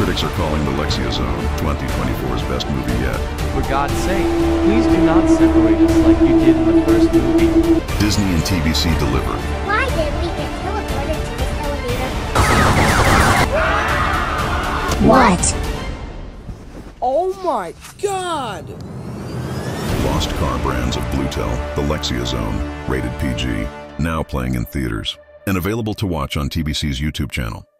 Critics are calling the Lexia Zone 2024's best movie yet. For God's sake, please do not separate us like you did in the first movie. Disney and TBC deliver. Why did we get teleported to this elevator? What? Oh my God! Lost car brands of Bluetel, the Lexia Zone, rated PG, now playing in theaters, and available to watch on TBC's YouTube channel.